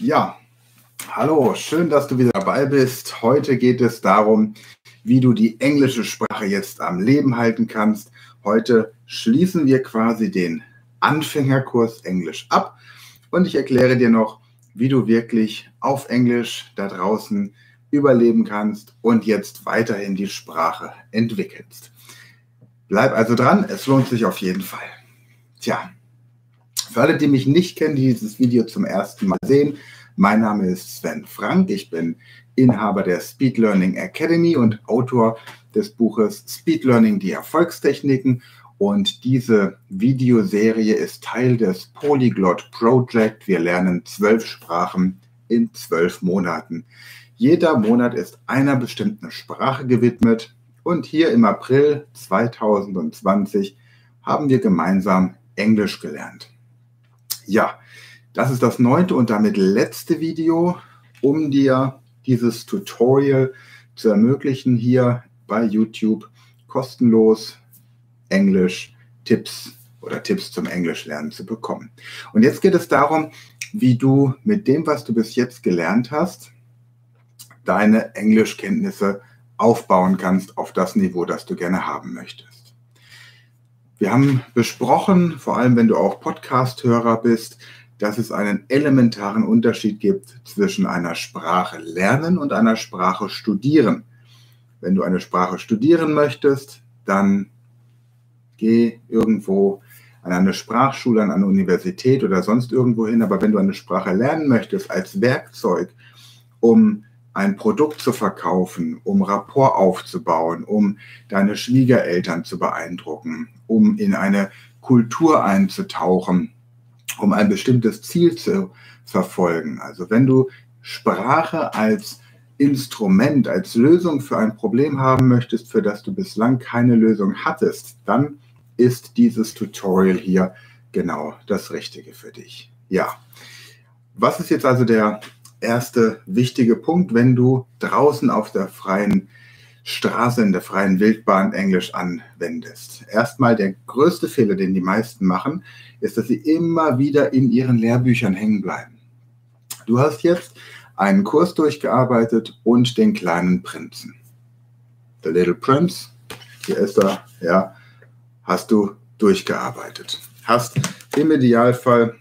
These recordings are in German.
Ja, hallo, schön, dass du wieder dabei bist. Heute geht es darum, wie du die englische Sprache jetzt am Leben halten kannst. Heute schließen wir quasi den Anfängerkurs Englisch ab und ich erkläre dir noch, wie du wirklich auf Englisch da draußen überleben kannst und jetzt weiterhin die Sprache entwickelst. Bleib also dran, es lohnt sich auf jeden Fall. Tja, für alle, die mich nicht kennen, die dieses Video zum ersten Mal sehen, mein Name ist Sven Frank, ich bin Inhaber der Speed Learning Academy und Autor des Buches Speed Learning, die Erfolgstechniken. Und diese Videoserie ist Teil des Polyglot Project. Wir lernen 12 Sprachen in 12 Monaten. Jeder Monat ist einer bestimmten Sprache gewidmet. Und hier im April 2020 haben wir gemeinsam Englisch gelernt. Ja, das ist das 9. und damit letzte Video, um dir dieses Tutorial zu ermöglichen, hier bei YouTube kostenlos Englisch-Tipps oder Tipps zum Englischlernen zu bekommen. Und jetzt geht es darum, wie du mit dem, was du bis jetzt gelernt hast, deine Englischkenntnisse aufbauen kannst auf das Niveau, das du gerne haben möchtest. Wir haben besprochen, vor allem wenn du auch Podcast-Hörer bist, dass es einen elementaren Unterschied gibt zwischen einer Sprache lernen und einer Sprache studieren. Wenn du eine Sprache studieren möchtest, dann geh irgendwo an eine Sprachschule, an eine Universität oder sonst irgendwo hin. Aber wenn du eine Sprache lernen möchtest als Werkzeug, um ein Produkt zu verkaufen, um Rapport aufzubauen, um deine Schwiegereltern zu beeindrucken, um in eine Kultur einzutauchen, um ein bestimmtes Ziel zu verfolgen. Also wenn du Sprache als Instrument, als Lösung für ein Problem haben möchtest, für das du bislang keine Lösung hattest, dann ist dieses Tutorial hier genau das Richtige für dich. Ja, was ist jetzt also der erste wichtige Punkt, wenn du draußen auf der freien Straße, in der freien Wildbahn Englisch anwendest? Erstmal der größte Fehler, den die meisten machen, ist, dass sie immer wieder in ihren Lehrbüchern hängen bleiben. Du hast jetzt einen Kurs durchgearbeitet und den kleinen Prinzen. The Little Prince, hier ist er, ja, hast du durchgearbeitet. Hast im Idealfall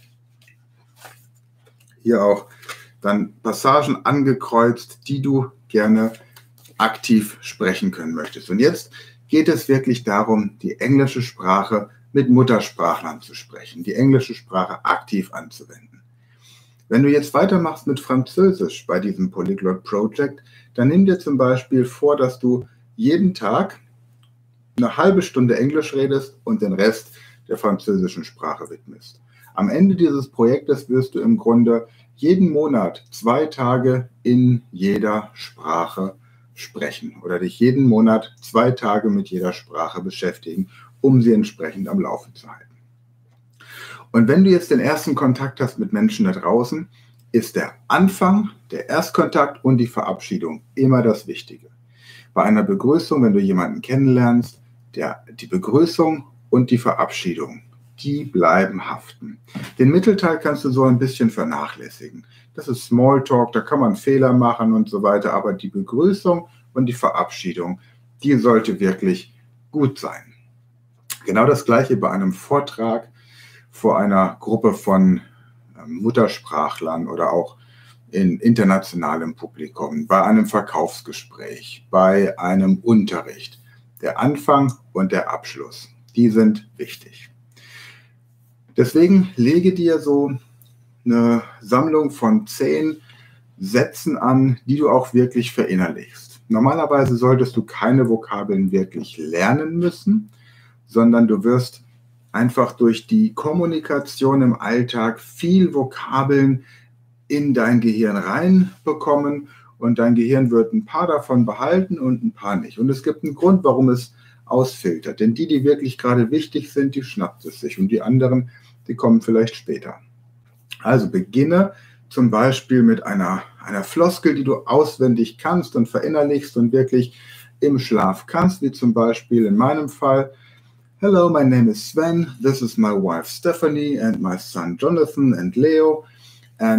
hier auch dann Passagen angekreuzt, die du gerne aktiv sprechen können möchtest. Und jetzt geht es wirklich darum, die englische Sprache mit Muttersprachlern zu sprechen, die englische Sprache aktiv anzuwenden. Wenn du jetzt weitermachst mit Französisch bei diesem Polyglot Project, dann nimm dir zum Beispiel vor, dass du jeden Tag eine halbe Stunde Englisch redest und den Rest der französischen Sprache widmest. Am Ende dieses Projektes wirst du im Grunde jeden Monat 2 Tage in jeder Sprache sprechen oder dich jeden Monat 2 Tage mit jeder Sprache beschäftigen, um sie entsprechend am Laufen zu halten. Und wenn du jetzt den ersten Kontakt hast mit Menschen da draußen, ist der Anfang, der Erstkontakt und die Verabschiedung immer das Wichtige. Bei einer Begrüßung, wenn du jemanden kennenlernst, die Begrüßung und die Verabschiedung, die bleiben haften. Den Mittelteil kannst du so ein bisschen vernachlässigen. Das ist Smalltalk, da kann man Fehler machen und so weiter, aber die Begrüßung und die Verabschiedung, die sollte wirklich gut sein. Genau das Gleiche bei einem Vortrag vor einer Gruppe von Muttersprachlern oder auch in internationalem Publikum, bei einem Verkaufsgespräch, bei einem Unterricht. Der Anfang und der Abschluss, die sind wichtig. Deswegen lege dir so eine Sammlung von 10 Sätzen an, die du auch wirklich verinnerlichst. Normalerweise solltest du keine Vokabeln wirklich lernen müssen, sondern du wirst einfach durch die Kommunikation im Alltag viel Vokabeln in dein Gehirn reinbekommen und dein Gehirn wird ein paar davon behalten und ein paar nicht. Und es gibt einen Grund, warum es ausfiltert. Denn die wirklich gerade wichtig sind, die schnappt es sich und die anderen, die kommen vielleicht später. Also beginne zum Beispiel mit einer Floskel, die du auswendig kannst und verinnerlichst und wirklich im Schlaf kannst, wie zum Beispiel in meinem Fall: Hello, my name is Sven, this is my wife Stephanie and my son Jonathan and Leo, and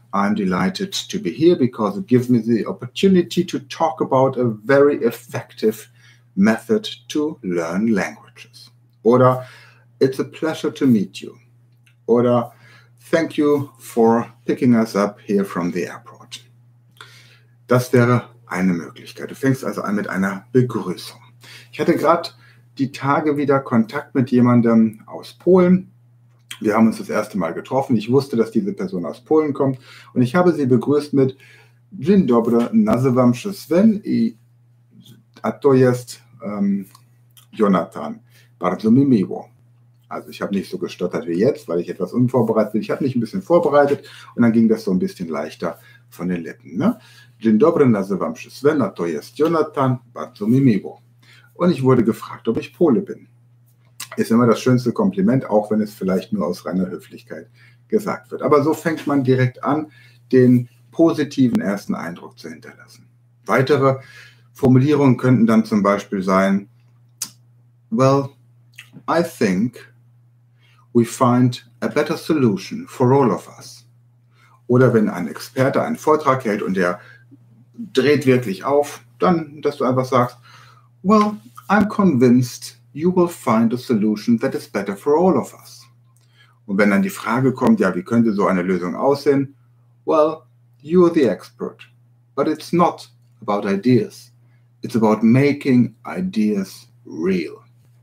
I'm delighted to be here because it gives me the opportunity to talk about a very effective method to learn languages. Oder it's a pleasure to meet you. Oder thank you for picking us up here from the airport. Das wäre eine Möglichkeit. Du fängst also an mit einer Begrüßung. Ich hatte gerade die Tage wieder Kontakt mit jemandem aus Polen. Wir haben uns das erste Mal getroffen. Ich wusste, dass diese Person aus Polen kommt und ich habe sie begrüßt mit Dzień dobry, nazywam się Sven a to jest Jonathan. Bardzo mi miło. Also ich habe nicht so gestottert wie jetzt, weil ich etwas unvorbereitet bin. Ich habe mich ein bisschen vorbereitet und dann ging das so ein bisschen leichter von den Lippen. Ne? Dzień dobry, nazywam się Sven a to jest Jonathan. Bardzo mi miło. Und ich wurde gefragt, ob ich Pole bin. Ist immer das schönste Kompliment, auch wenn es vielleicht nur aus reiner Höflichkeit gesagt wird. Aber so fängt man direkt an, den positiven ersten Eindruck zu hinterlassen. Weitere Formulierungen könnten dann zum Beispiel sein, well, I think we find a better solution for all of us. Oder wenn ein Experte einen Vortrag hält und der dreht wirklich auf, dann, dass du einfach sagst, well, I'm convinced you will find a solution that is better for all of us. Und wenn dann die Frage kommt, ja, wie könnte so eine Lösung aussehen? Well, you are the expert. But it's not about ideas. It's about making ideas real.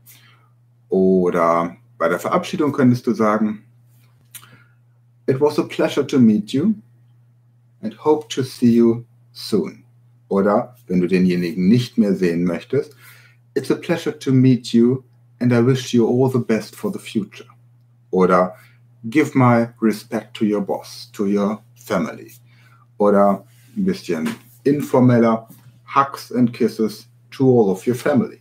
Oder bei der Verabschiedung könntest du sagen, it was a pleasure to meet you and hope to see you soon. Oder, wenn du denjenigen nicht mehr sehen möchtest, it's a pleasure to meet you and I wish you all the best for the future. Oder give my respect to your boss, to your family. Oder ein bisschen informeller, hugs and kisses to all of your family.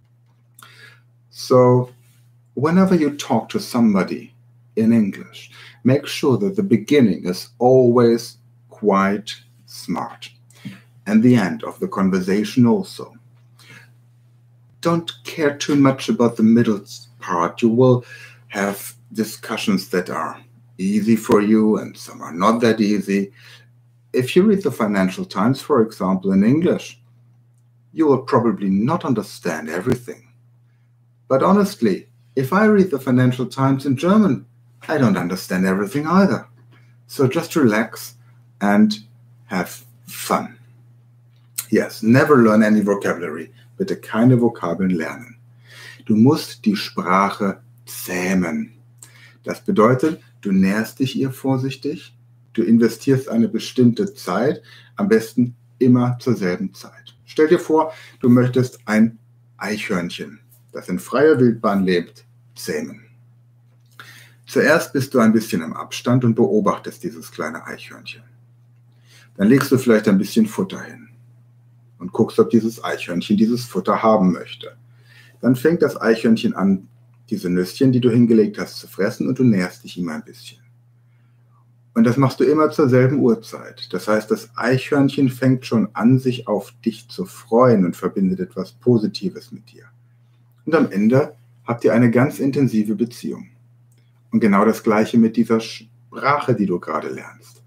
So, whenever you talk to somebody in English, make sure that the beginning is always quite smart. And the end of the conversation also. Don't care too much about the middle part. You will have discussions that are easy for you and some are not that easy. If you read the Financial Times, for example, in English, you will probably not understand everything. But honestly, if I read the Financial Times in German, I don't understand everything either. So just relax and have fun. Yes, never learn any vocabulary. Bitte keine Vokabeln lernen. Du musst die Sprache zähmen. Das bedeutet, du näherst dich ihr vorsichtig, du investierst eine bestimmte Zeit, am besten immer zur selben Zeit. Stell dir vor, du möchtest ein Eichhörnchen, das in freier Wildbahn lebt, zähmen. Zuerst bist du ein bisschen im Abstand und beobachtest dieses kleine Eichhörnchen. Dann legst du vielleicht ein bisschen Futter hin und guckst, ob dieses Eichhörnchen dieses Futter haben möchte. Dann fängt das Eichhörnchen an, diese Nüsschen, die du hingelegt hast, zu fressen und du näherst dich ihm ein bisschen. Und das machst du immer zur selben Uhrzeit. Das heißt, das Eichhörnchen fängt schon an, sich auf dich zu freuen und verbindet etwas Positives mit dir. Und am Ende habt ihr eine ganz intensive Beziehung. Und genau das Gleiche mit dieser Sprache, die du gerade lernst.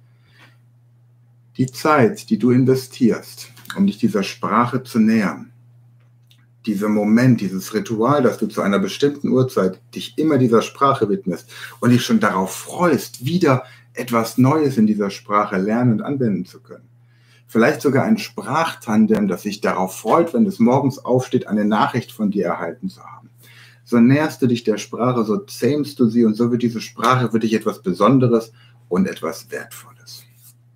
Die Zeit, die du investierst, um dich dieser Sprache zu nähern, dieser Moment, dieses Ritual, dass du zu einer bestimmten Uhrzeit dich immer dieser Sprache widmest und dich schon darauf freust, wieder etwas Neues in dieser Sprache lernen und anwenden zu können. Vielleicht sogar ein Sprachtandem, das sich darauf freut, wenn es morgens aufsteht, eine Nachricht von dir erhalten zu haben. So näherst du dich der Sprache, so zähmst du sie und so wird diese Sprache für dich etwas Besonderes und etwas Wertvolles.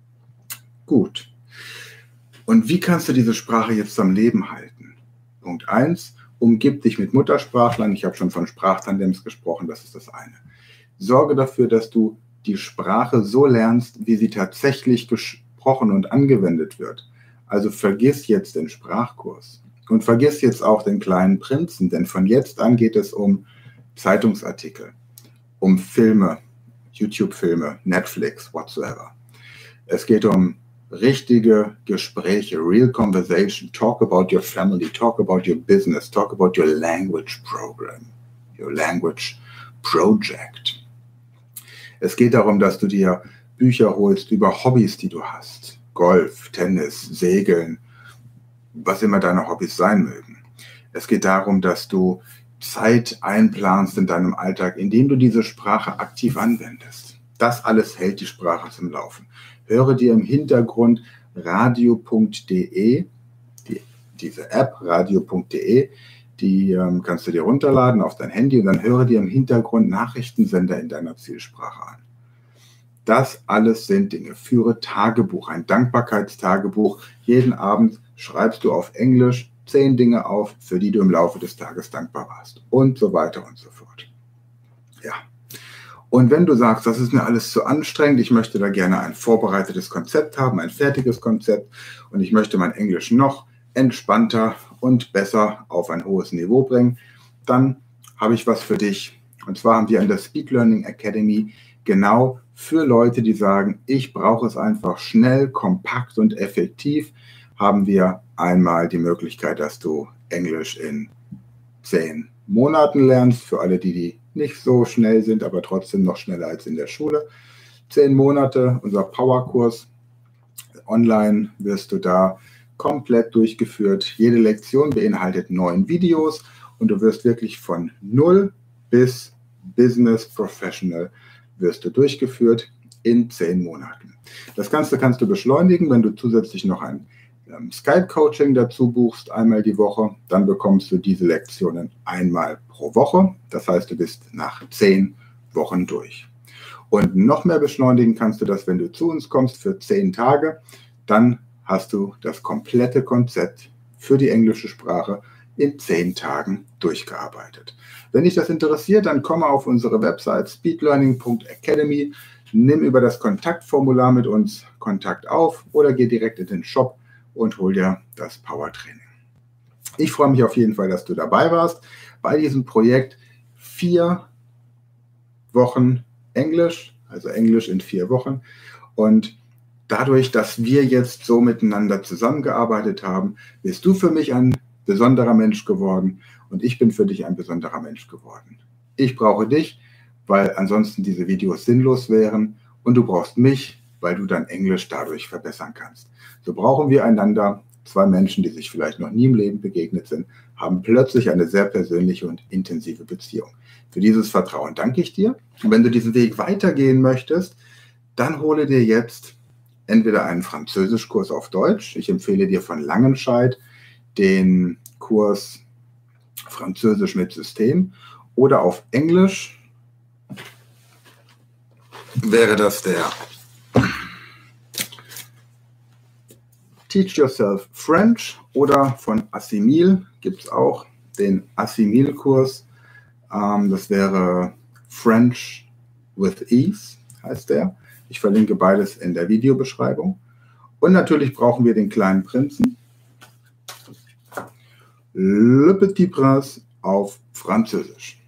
Gut. Und wie kannst du diese Sprache jetzt am Leben halten? Punkt 1, umgib dich mit Muttersprachlern. Ich habe schon von Sprachtandems gesprochen, das ist das eine. Sorge dafür, dass du die Sprache so lernst, wie sie tatsächlich gesprochen und angewendet wird. Also vergiss jetzt den Sprachkurs und vergiss jetzt auch den kleinen Prinzen, denn von jetzt an geht es um Zeitungsartikel, um Filme, YouTube-Filme, Netflix, whatsoever. Es geht um richtige Gespräche, real conversation, talk about your family, talk about your business, talk about your language program, your language project. Es geht darum, dass du dir Bücher holst über Hobbys, die du hast. Golf, Tennis, Segeln, was immer deine Hobbys sein mögen. Es geht darum, dass du Zeit einplanst in deinem Alltag, indem du diese Sprache aktiv anwendest. Das alles hält die Sprache zum Laufen. Höre dir im Hintergrund radio.de, diese App radio.de, die kannst du dir runterladen auf dein Handy und dann höre dir im Hintergrund Nachrichtensender in deiner Zielsprache an. Das alles sind Dinge. Führe Tagebuch, ein Dankbarkeitstagebuch. Jeden Abend schreibst du auf Englisch 10 Dinge auf, für die du im Laufe des Tages dankbar warst. Und so weiter und so fort. Ja. Und wenn du sagst, das ist mir alles zu anstrengend, ich möchte da gerne ein vorbereitetes Konzept haben, ein fertiges Konzept und ich möchte mein Englisch noch entspannter und besser auf ein hohes Niveau bringen, dann habe ich was für dich. Und zwar haben wir an der Speed Learning Academy genau für Leute, die sagen, ich brauche es einfach schnell, kompakt und effektiv, haben wir einmal die Möglichkeit, dass du Englisch in 10 Monaten lernst, für alle, die nicht so schnell sind, aber trotzdem noch schneller als in der Schule. 10 Monate, unser Powerkurs. Online wirst du da komplett durchgeführt. Jede Lektion beinhaltet 9 Videos und du wirst wirklich von 0 bis Business Professional wirst du durchgeführt in 10 Monaten. Das Ganze kannst du beschleunigen, wenn du zusätzlich noch ein Skype-Coaching dazu buchst, einmal die Woche. Dann bekommst du diese Lektionen einmal pro Woche. Das heißt, du bist nach 10 Wochen durch. Und noch mehr beschleunigen kannst du das, wenn du zu uns kommst für 10 Tage. Dann hast du das komplette Konzept für die englische Sprache in 10 Tagen durchgearbeitet. Wenn dich das interessiert, dann komme auf unsere Website speedlearning.academy, nimm über das Kontaktformular mit uns Kontakt auf oder geh direkt in den Shop und hol dir das Powertraining. Ich freue mich auf jeden Fall, dass du dabei warst bei diesem Projekt 4 Wochen Englisch, also Englisch in 4 Wochen. Und dadurch, dass wir jetzt so miteinander zusammengearbeitet haben, bist du für mich ein besonderer Mensch geworden und ich bin für dich ein besonderer Mensch geworden. Ich brauche dich, weil ansonsten diese Videos sinnlos wären und du brauchst mich, weil du dein Englisch dadurch verbessern kannst. So brauchen wir einander. 2 Menschen, die sich vielleicht noch nie im Leben begegnet sind, haben plötzlich eine sehr persönliche und intensive Beziehung. Für dieses Vertrauen danke ich dir. Und wenn du diesen Weg weitergehen möchtest, dann hole dir jetzt entweder einen Französischkurs auf Deutsch. Ich empfehle dir von Langenscheidt den Kurs Französisch mit System oder auf Englisch wäre das der Teach Yourself French oder von Assimil gibt es auch den Assimil-Kurs. Das wäre French with Ease, heißt der. Ich verlinke beides in der Videobeschreibung. Und natürlich brauchen wir den kleinen Prinzen. Le Petit Prince auf Französisch.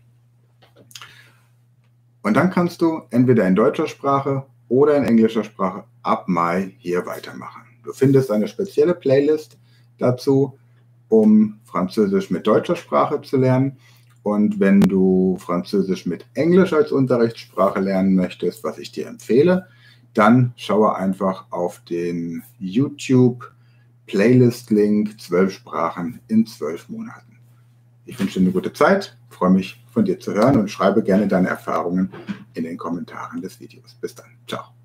Und dann kannst du entweder in deutscher Sprache oder in englischer Sprache ab Mai hier weitermachen. Du findest eine spezielle Playlist dazu, um Französisch mit deutscher Sprache zu lernen. Und wenn du Französisch mit Englisch als Unterrichtssprache lernen möchtest, was ich dir empfehle, dann schaue einfach auf den YouTube-Playlist-Link 12 Sprachen in 12 Monaten. Ich wünsche dir eine gute Zeit, freue mich von dir zu hören und schreibe gerne deine Erfahrungen in den Kommentaren des Videos. Bis dann. Ciao.